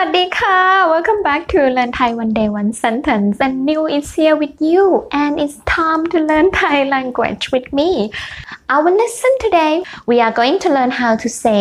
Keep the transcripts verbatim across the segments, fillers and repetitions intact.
วัสดีค่ะ Welcome back to Learn Thai One Day One Sentence, and New is here with you, and it's time to learn Thai language with me. Our lesson today, we are going to learn how to say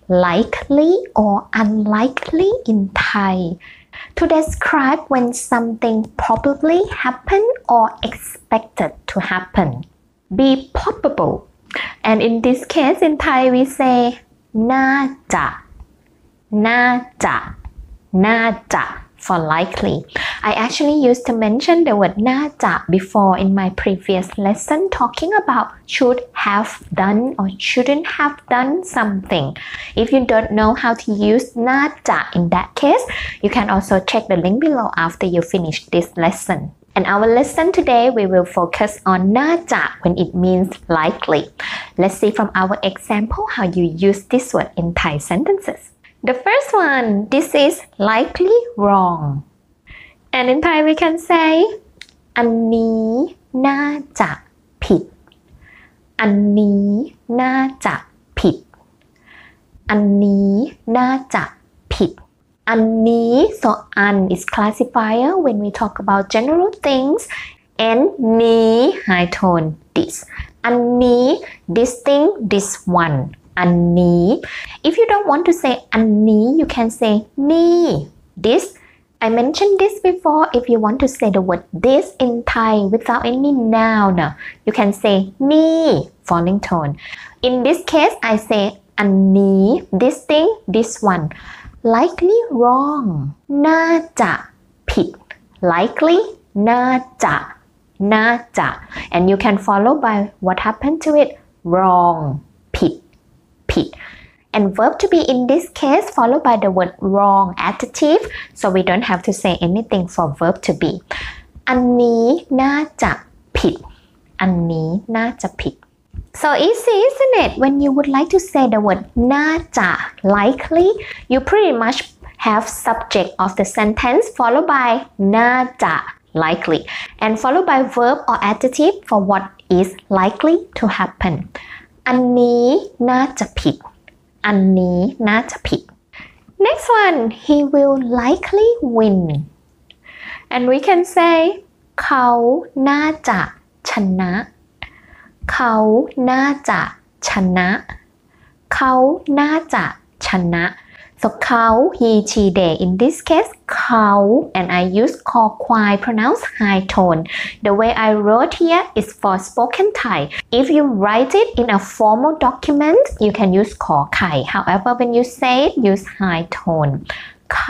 likely or unlikely in Thai to describe when something probably happen or expected to happen. Be probable, and in this case in Thai we say น่าจะน่าจะน่าจะ for likely. I actually used to mention the word น่าจะ before in my previous lesson talking about should have done or shouldn't have done something. If you don't know how to use น่าจะ in that case, you can also check the link below after you finish this lesson. And our lesson today, we will focus on น่าจะ when it means likely. Let's see from our example how you use this word in Thai sentences.The first one, this is likely wrong. And in Thai we can say อันนี้น่าจะผิดอันนี้น่าจะผิดอันนี้น่าจะผิดอันนี้ so อัน is classifier when we talk about general things and นี้ high tone this อันนี้ this thing this oneอันนี้ if you don't want to say อันนี้ you can say นี่ this I mentioned this before if you want to say the word this in Thai without any noun you can say นี่ falling tone in this case I say อันนี้ this thing this one likely wrong น่าจะผิด likely น่าจะน่าจะ and you can follow by what happened to it wrong ผิดผิด and verb to be in this case followed by the word wrong adjective so we don't have to say anything for verb to be อันนี้น่าจะผิดอันนี้น่าจะผิด so easy isn't it when you would like to say the word น่าจะ likely you pretty much have subject of the sentence followed by น่าจะ likely and followed by verb or adjective for what is likely to happenอันนี้น่าจะผิดอันนี้น่าจะผิด next one he will likely win and we can say เขาน่าจะชนะเขาน่าจะชนะเขาน่าจะชนะ so เขา he she they in this case เขา and I use คอควาย pronounced high tone the way I wrote here is for spoken Thai if you write it in a formal document you can use ขอไข่ however when you say it use high tone เขา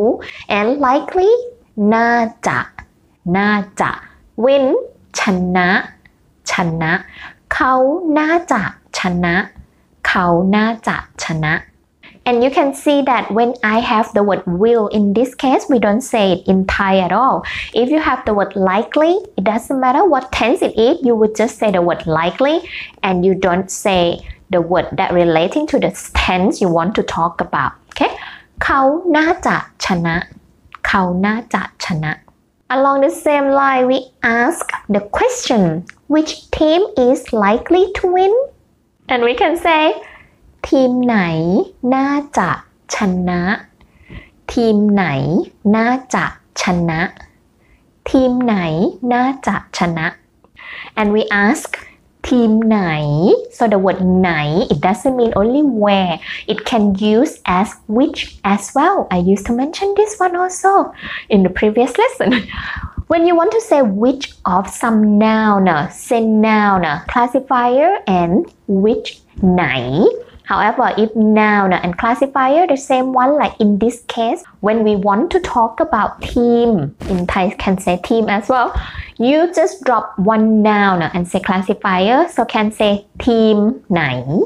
and likely น่าจะน่าจะ win ชนะชนะเขาน่าจะชนะเขาน่าจะชนะ and you can see that when I have the word will in this case we don't say it in Thai at all if you have the word likely it doesn't matter what tense it is you would just say the word likely and you don't say the word that relating to the tense you want to talk about okay เขาน่าจะชนะเขาน่าจะชนะ along the same line we ask the question which team is likely to win and we can say ทีมไหนน่าจะชนะทีมไหนน่าจะชนะทีมไหนน่าจะชนะ and we ask ทีมไหน so the word ไหน it doesn't mean only where it can use as which as well I used to mention this one also in the previous lesson when you want to say which of some noun say noun classifier and which ไหนHowever, if noun and classifier the same one like in this case, when we want to talk about team, in Thai can say team as well, you just drop one noun and say classifier, so can say team ไหน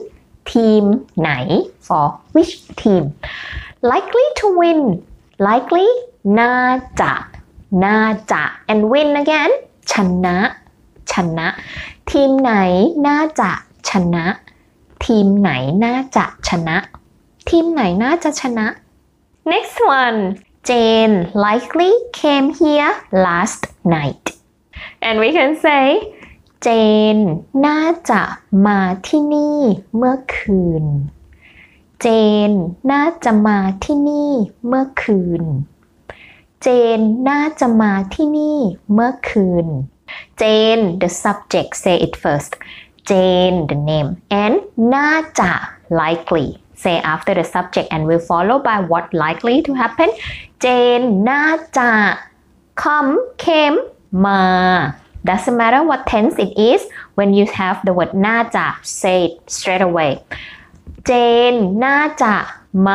team ไหน for which team. Likely to win, likely น่าจะน่าจะ and win again ชนะชนะทีมไหนน่าจะชนะทีมไหนน่าจะชนะทีมไหนน่าจะชนะ next one Jane likely came here last night and we can say Jane น่าจะมาที่นี่เมื่อคืนเจนน่าจะมาที่นี่เมื่อคืนเจนน่าจะมาที่นี่เมื่อคืนเจน the subject say it first Jane the name and น่าจะ likely say after the subject and will follow by what likely to happen Jane น่าจะ come came มา doesn't matter what tense it is when you have the word น่าจะ say it straight away Jane น่าจะมา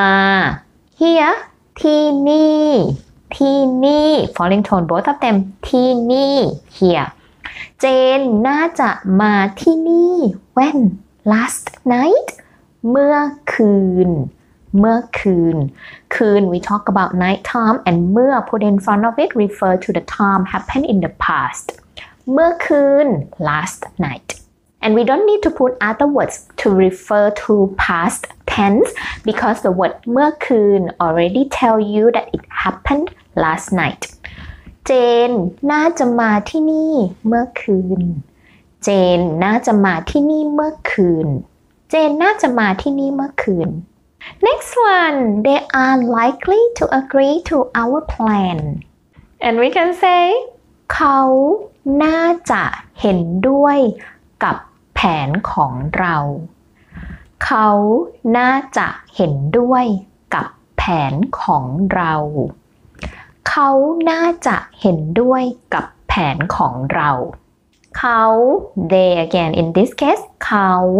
here ที่นี่ที่นี่ falling tone both of them ที่นี่ here เจนน่าจะมาที่นี่ when last night เมื่อคืนเมื่อคืนคืน we talk about night time and เมื่อ put in front of it refer to the time happened in the past เมื่อคืน last night and we don't need to put other words to refer to past tense because the word เมื่อคืน already tell you that it happened last night เจนน่าจะมาที่นี่เมื่อคืนเจนน่าจะมาที่นี่เมื่อคืนเจนน่าจะมาที่นี่เมื่อคืน next one they are likely to agree to our plan and we can say เขาน่าจะเห็นด้วยกับแผนของเราเขาน่าจะเห็นด้วยกับแผนของเราเขาน่าจะเห็นด้วยกับแผนของเราเขา they again in this case เขา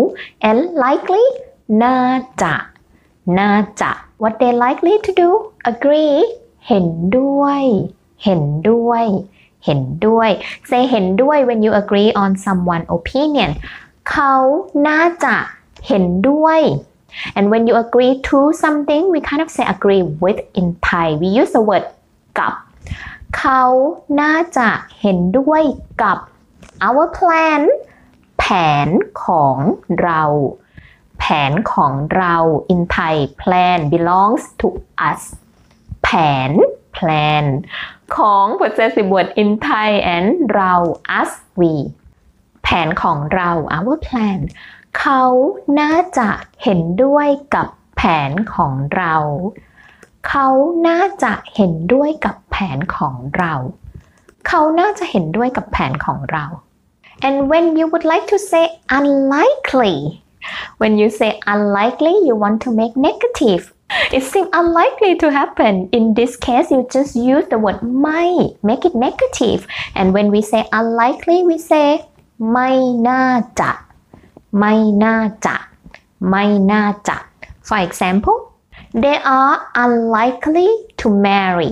and likely น่าจะน่าจะ what they likely to do agree เห็นด้วยเห็นด้วยเห็นด้วย say เห็นด้วย when you agree on someone opinion เขาน่าจะเห็นด้วย and when you agree to something we kind of say agree with in Thai we use the word กับเขาน่าจะเห็นด้วยกับ our plan แผนของเราแผนของเรา in Thai plan belongs to us แผน plan ของ possessive word in Thai and เรา us we แผนของเรา our plan เขาน่าจะเห็นด้วยกับแผนของเราเขาน่าจะเห็นด้วยกับแผนของเราเขาน่าจะเห็นด้วยกับแผนของเรา and when you would like to say unlikely when you say unlikely you want to make negative it seems unlikely to happen in this case you just use the word ไม่ make it negative and when we say unlikely we say ไม่น่าจะไม่น่าจะไม่น่าจะ for example they are unlikely to marry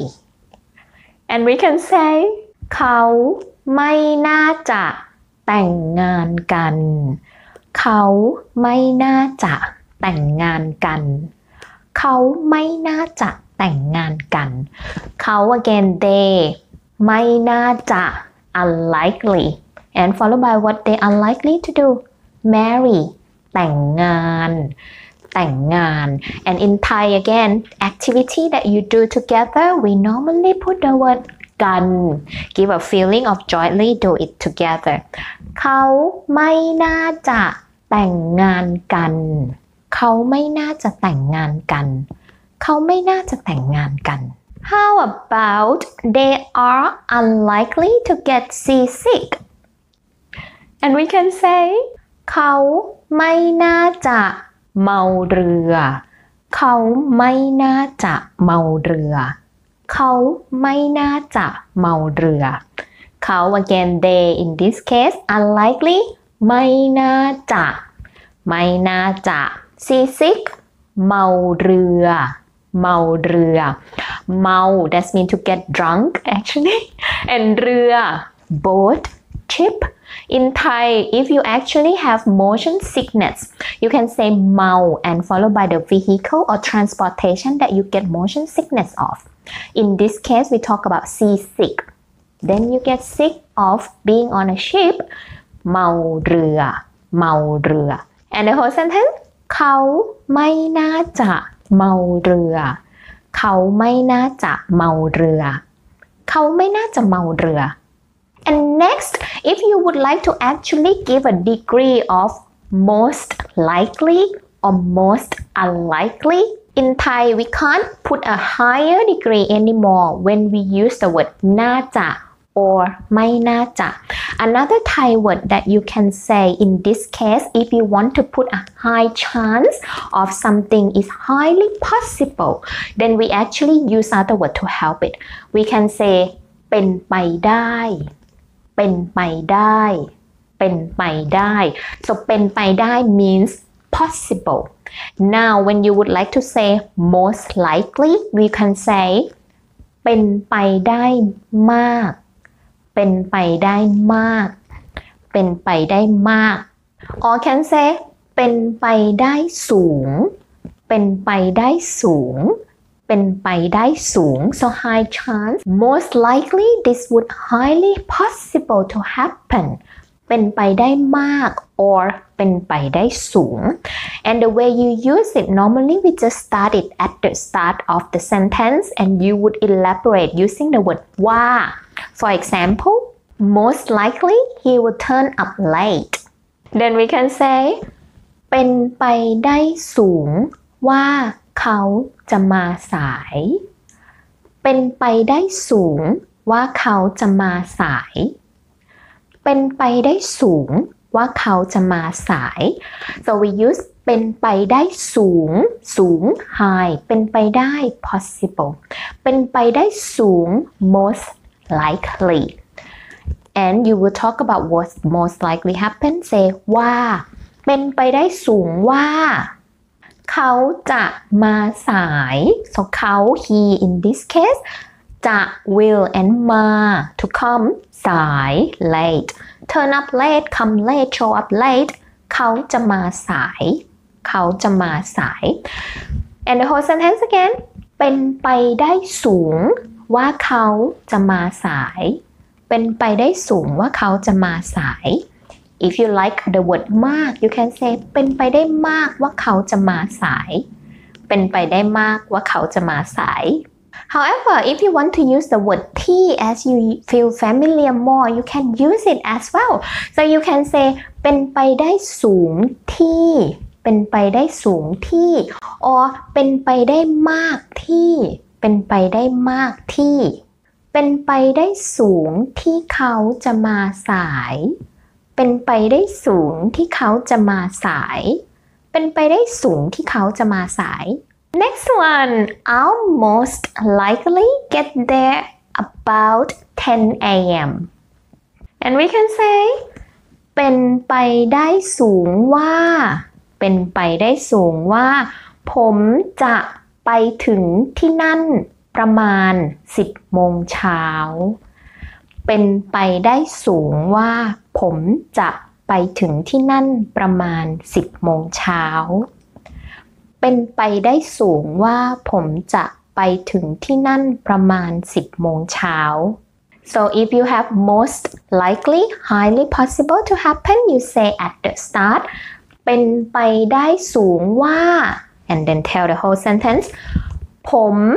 and we can say เขาไม่น่าจะแต่งงานกันเขาไม่น่าจะแต่งงานกันเขาไม่น่าจะแต่งงานกันเขา again they ไม่น่าจะ unlikely and followed by what they unlikely to do marry แต่งงานแต่งงาน and in Thai again activity that you do together we normally put the word กัน give a feeling of jointly do it together เขาไม่น่าจะแต่งงานกันเขาไม่น่าจะแต่งงานกันเขาไม่น่าจะแต่งงานกัน How about they are unlikely to get seasick and we can say เขาไม่น่าจะเมาเรือเขาไม่น่าจะเมาเรือเขาไม่น่าจะเมาเรือเขา again they in this case unlikely ไม่น่าจะไม่น่าจะ seasick เมาเรือเมาเรือเมา that means to get drunk actually and เรือ boat ship in Thai if you actually have motion sickness you can say เมา and followed by the vehicle or transportation that you get motion sickness of in this case we talk about seasick then you get sick of being on a ship เมาเรือเมาเรือ and the whole sentence เขาไม่น่าจะเมาเรือเขาไม่น่าจะเมาเรือเขาไม่น่าจะเมาเรือ and next if you would like to actually give a degree of most likely or most unlikely. In Thai, we can't put a higher degree anymore when we use the word น่าจะ or ไม่น่าจะ Another Thai word that you can say in this case if you want to put a high chance of something is highly possible, then we actually use other word to help it. We can say เป็นไปได้ เป็นไปได้ เป็นไปได้ so เป็นไปได้ means possible. Now when you would like to say most likely, we can say เป็นไปได้มากเป็นไปได้มากเป็นไปได้มาก or can say เป็นไปได้สูงเป็นไปได้สูงเป็นไปได้สูง so high chance most likely this would highly possible to happen เป็นไปได้มาก or เป็นไปได้สูง and the way you use it normally we just start it at the start of the sentence and you would elaborate using the word ว่า for example most likely he will turn up late then we can say เป็นไปได้สูงว่าเขาจะมาสายเป็นไปได้สูงว่าเขาจะมาสายเป็นไปได้สูงว่าเขาจะมาสาย so we use เป็นไปได้สูงสูง high เป็นไปได้ possible เป็นไปได้สูง most likely and you will talk about what most likely happen say ว่าเป็นไปได้สูงว่าเขาจะมาสาย so เขา he in this case จะ will and มา to come สาย late turn up late come late show up late เขาจะมาสายเขาจะมาสาย and the whole sentence again เป็นไปได้สูงว่าเขาจะมาสายเป็นไปได้สูงว่าเขาจะมาสาย if you like the word มาก you can say เป็นไปได้มากว่าเขาจะมาสายเป็นไปได้มากว่าเขาจะมาสาย however if you want to use the word ที่ as you feel familiar more you can use it as well so you can say เป็นไปได้สูงที่เป็นไปได้สูงที่ or เป็นไปได้มากที่เป็นไปได้มากที่เป็นไปได้สูงที่เขาจะมาสายเป็นไปได้สูงที่เขาจะมาสายเป็นไปได้สูงที่เขาจะมาสาย next one I'll most likely get there about ten a.m. and we can say เป็นไปได้สูงว่าเป็นไปได้สูงว่าผมจะไปถึงที่นั่นประมาณสิบโมงเช้าเป็นไปได้สูงว่าผมจะไปถึงที่นั่นประมาณสิบโมงเช้าเป็นไปได้สูงว่าผมจะไปถึงที่นั่นประมาณสิบโมงเช้า so if you have most likely highly possible to happen you say at the start เป็นไปได้สูงว่า and then tell the whole sentenceผม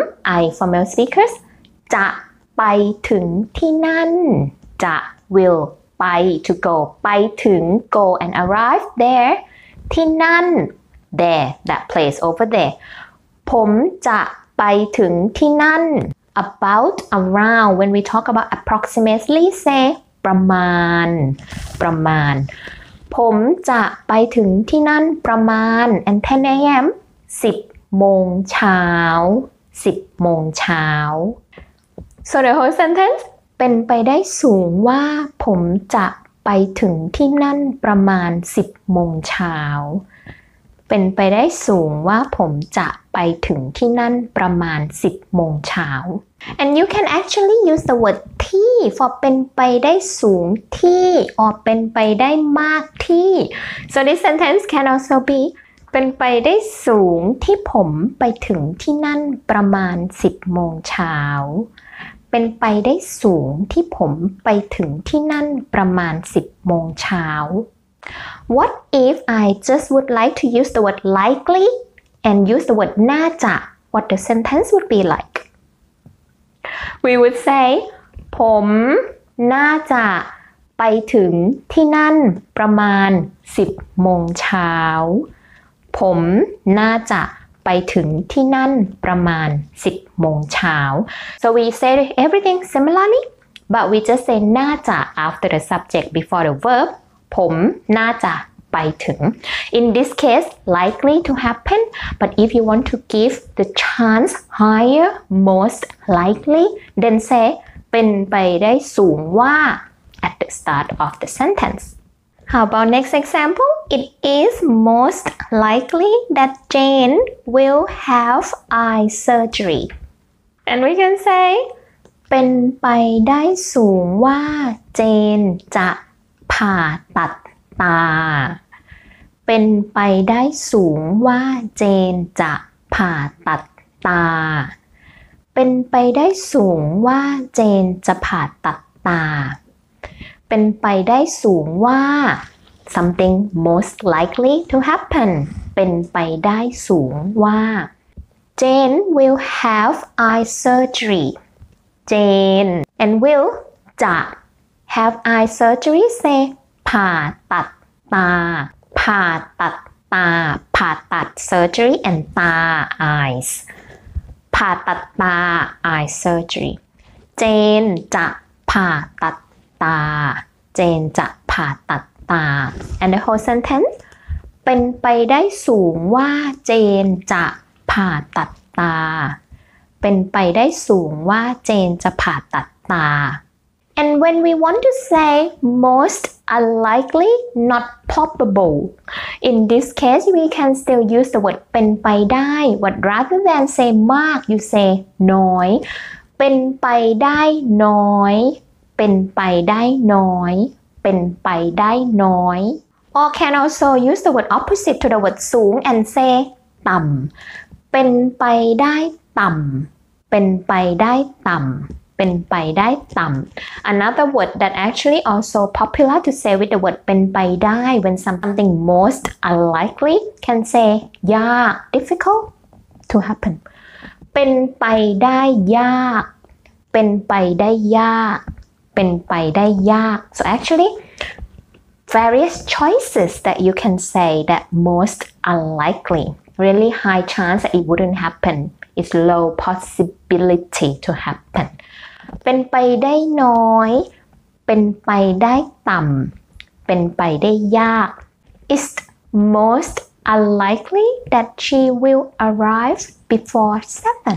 I for male speakers จะไปถึงที่นั่นจะ will ไป to go ไปถึง go and arrive there ที่นั่น there that place over there ผมจะไปถึงที่นั่น about around when we talk about approximately say ประมาณประมาณผมจะไปถึงที่นั่นประมาณ and ten a.m. สิบโมงเช้าสิบโมงเช้า so the whole sentence เป็นไปได้สูงว่าผมจะไปถึงที่นั่นประมาณสิบโมงเช้าเป็นไปได้สูงว่าผมจะไปถึงที่นั่นประมาณสิบโมงเช้า and you can actually use the word ที่ for เป็นไปได้สูงที่ or เป็นไปได้มากที่ so this sentence can also beเป็นไปได้สูงที่ผมไปถึงที่นั่นประมาณสิบโมงเช้าเป็นไปได้สูงที่ผมไปถึงที่นั่นประมาณสิบโมงเช้า What if I just would like to use the word likely and use the word น่าจะ what the sentence would be like we would say ผมน่าจะไปถึงที่นั่นประมาณสิบโมงเช้าผมน่าจะไปถึงที่นั่นประมาณสิบโมงเช้า so we say everything similarly but we just say น่าจะ after the subject before the verb ผมน่าจะไปถึง in this case likely to happen but if you want to give the chance higher most likely then say เป็นไปได้สูงว่า at the start of the sentence. How about next example? It is most likely that Jane will have eye surgery. And we can say เป็นไปได้สูงว่าเจนจะผ่าตัดตาเป็นไปได้สูงว่าเจนจะผ่าตัดตาเป็นไปได้สูงว่าเจนจะผ่าตัดตาเป็นไปได้สูงว่า something most likely to happen เป็นไปได้สูงว่า Jane will have eye surgery Jane and will จะ have eye surgery say ผ่าตัดตาผ่าตัดตาผ่าตัด surgery and ตา eyes ผ่าตัดตา eye surgery เจนจะผ่าตัดตาเจนจะผ่าตัดตา and the whole sentence เป็นไปได้สูงว่าเจนจะผ่าตัดตาเป็นไปได้สูงว่าเจนจะผ่าตัดตา and when we want to say most unlikely not probable in this case we can still use the word เป็นไปได้ but rather than say มาก you say น้อยเป็นไปได้น้อยเป็นไปได้น้อยเป็นไปได้น้อย or can also use the word opposite to the word สูง and say ต่ำเป็นไปได้ต่ำเป็นไปได้ต่ำเป็นไปได้ต่ำ another word that actually also popular to say with the word เป็นไปได้ when something most unlikely can say ยาก difficult to happen เป็นไปได้ยากเป็นไปได้ยากเป็นไปได้ยาก so actually various choices that you can say that most unlikely really high chance that it wouldn't happen is low possibility to happen เป็นไปได้น้อยเป็นไปได้ต่ำเป็นไปได้ยาก It's most unlikely that she will arrive before seven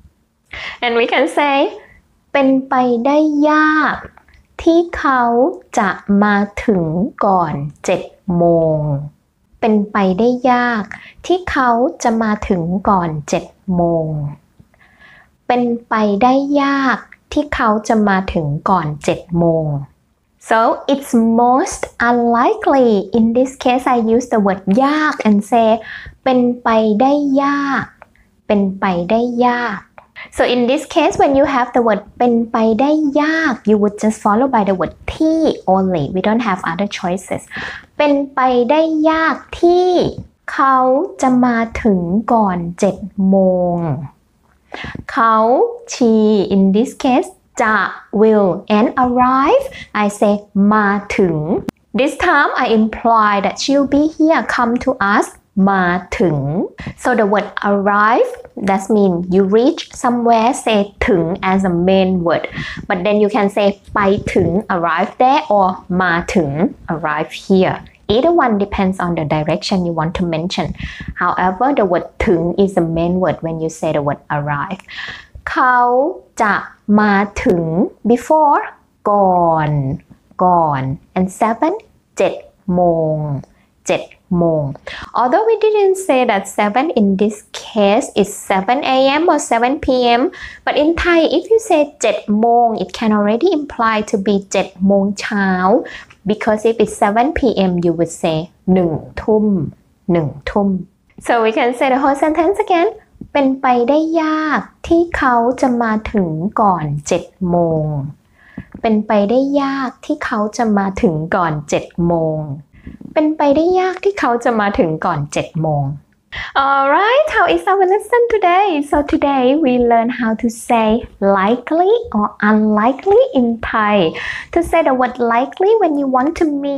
and we can say เป็นไปได้ยากที่เขาจะมาถึงก่อนเจ็ดโมงเป็นไปได้ยากที่เขาจะมาถึงก่อนเจ็ดโมงเป็นไปได้ยากที่เขาจะมาถึงก่อนเจ็ดโมง so it's most unlikely in this case I use the word ยาก and say เป็นไปได้ยากเป็นไปได้ยาก so in this case when you have the word เป็นไปได้ยาก you would just follow by the word ที่ only we don't have other choices เป็นไปได้ยากที่เขาจะมาถึงก่อนเจ็ดโมงเขา she in this case จะ will and arrive I say มาถึง this time I imply that she'll be here come to us มาถึง so the word arrive that means you reach somewhere say ถึง as a main word but then you can say ไปถึง arrive there or มาถึง arrive here either one depends on the direction you want to mention however the word ถึง is the main word when you say the word arrive เขาจะมาถึง before ก่อนก่อน and seven เจ็ดโมงเจ็ดโมง although we didn't say that seven in this case is seven a.m. or seven p.m. but in Thai if you say เจ็ดโมง it can already imply to be เจ็ดโมงเช้าbecause if it's seven p.m. you would say หนึ่งทุ่มหนึ่งทุ่ม so we can say the whole sentence again เป็นไปได้ยากที่เขาจะมาถึงก่อนเจ็ดโมงเป็นไปได้ยากที่เขาจะมาถึงก่อนเจ็ดโมงเป็นไปได้ยากที่เขาจะมาถึงก่อนเจ็ดโมง Alright, how is our lesson today? So today we learn how to say likely or unlikely in Thai. To say the word likely when you want to mean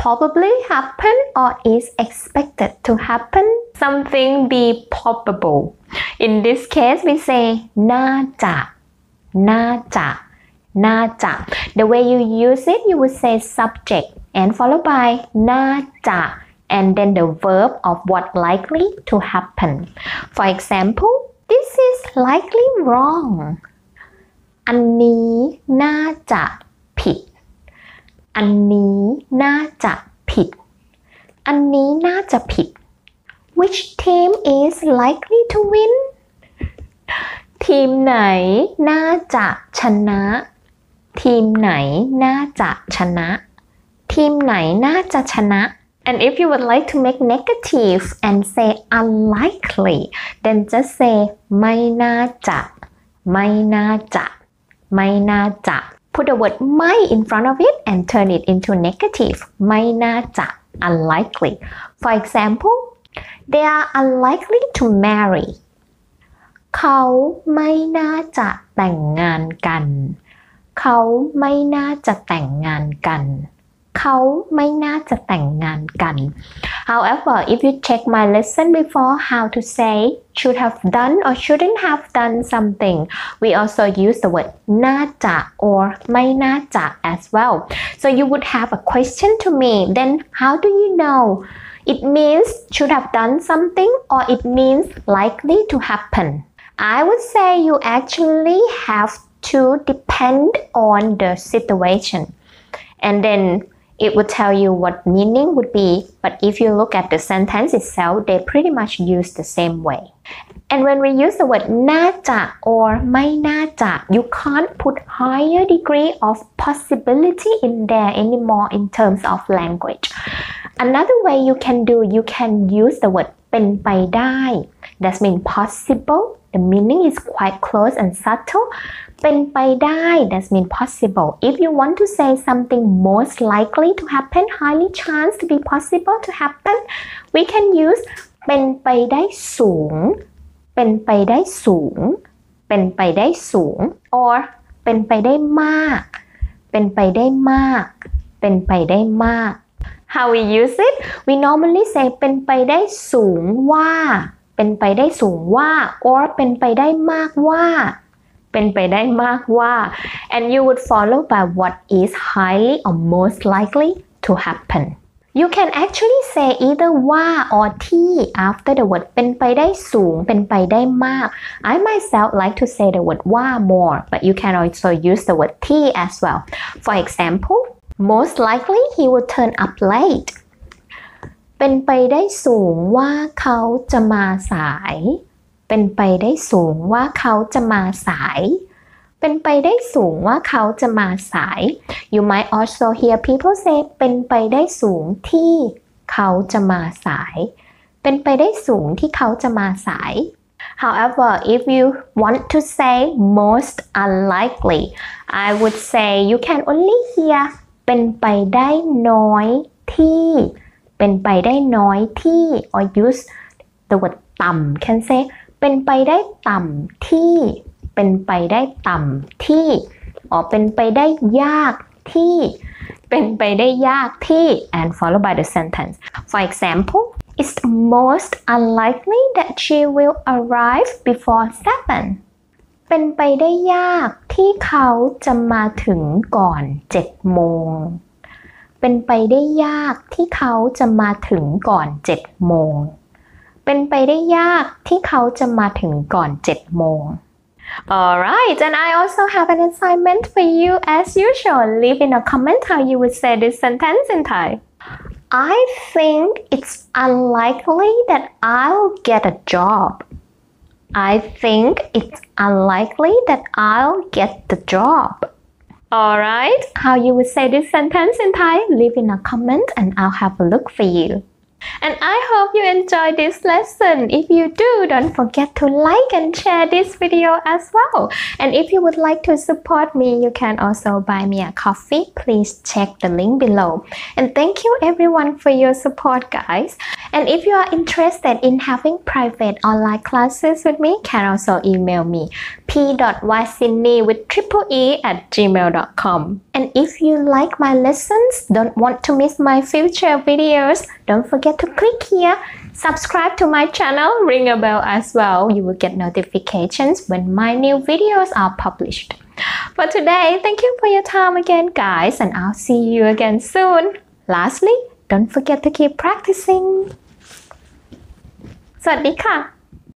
probably happen or is expected to happen something be probable in this case we say น่าจะน่าจะน่าจะ the way you use it you would say subject and followed by น่าจะ and then the verb of what likely to happen for example this is likely wrong อันนี้น่าจะผิดอันนี้น่าจะผิดอันนี้น่าจะผิด which team is likely to win ทีมไหนน่าจะชนะทีมไหนน่าจะชนะทีมไหนน่าจะชนะ and if you would like to make negative and say unlikely then just say ไม่น่าจะไม่น่าจะไม่น่าจะ put the word ไม่ in front of it and turn it into negative ไม่น่าจะ unlikely for example they are unlikely to marry เขาไม่น่าจะแต่งงานกันเขาไม่น่าจะแต่งงานกันเขาไม่น่าจะแต่งงานกัน however if you check my lesson before how to say should have done or shouldn't have done something we also use the word น่าจะ or ไม่น่าจะ as well so you would have a question to me then how do you know it means should have done something or it means likely to happen I would say you actually have to depend on the situation and then it would tell you what meaning would be but if you look at the sentence itself they pretty much use the same way and when we use the word น่าจะ or ไม่น่าจะ you can't put higher degree of possibility in there anymore in terms of language another way you can do you can use the word เป็นไปได้ that means possible the meaning is quite close and subtle เป็นไปได้ that means possible if you want to say something most likely to happen highly chance to be possible to happen we can use เป็นไปได้สูงเป็นไปได้สูงเป็นไปได้สูง or เป็นไปได้มากเป็นไปได้มากเป็นไปได้มาก how we use it we normally say เป็นไปได้สูงว่าเป็นไปได้สูงว่า or เป็นไปได้มากว่าเป็นไปได้มากว่า and you would follow by what is highly or most likely to happen you can actually say either ว่า or ที่ after the word เป็นไปได้สูงเป็นไปได้มาก I myself like to say the word ว่า more but you can also use the word ที่ as well for example most likely he will turn up late เป็นไปได้สูงว่าเขาจะมาสายเป็นไปได้สูงว่าเขาจะมาสายเป็นไปได้สูงว่าเขาจะมาสาย You might also hear people say เป็นไปได้สูงที่เขาจะมาสายเป็นไปได้สูงที่เขาจะมาสาย However if you want to say most unlikely I would say you can only hear เป็นไปได้น้อยที่เป็นไปได้น้อยที่ or use the word ต่ำ can say เป็นไปได้ต่ำที่เป็นไปได้ต่ำที่ or เป็นไปได้ยากที่เป็นไปได้ยากที่ and followed by the sentence for example it's most unlikely that she will arrive before seven เป็นไปได้ยากที่เขาจะมาถึงก่อนเจ็ดโมงเป็นไปได้ยากที่เขาจะมาถึงก่อนเจ็ดโมงเป็นไปได้ยากที่เขาจะมาถึงก่อนเจ็ดโมง Alright, and I also have an assignment for you as usual. Leave in a comment how you would say this sentence in Thai. I think it's unlikely that I'll get a job. I think it's unlikely that I'll get the job. Alright, how you would say this sentence in Thai? Leave in a comment and I'll have a look for you. And I hope you enjoyed this lesson. If you do, don't forget to like and share this video as well. And if you would like to support me, you can also buy me a coffee. Please check the link below. And thank you everyone for your support, guys. And if you are interested in having private online classes with me, can also email me p dot y sydney with triple e at gmail dot com. And if you like my lessons, don't want to miss my future videos, don't forget to click here, subscribe to my channel, ring a bell as well. You will get notifications when my new videos are published. For today, thank you for your time again, guys, and I'll see you again soon. Lastly, don't forget to keep practicing. สวัสดีค่ะ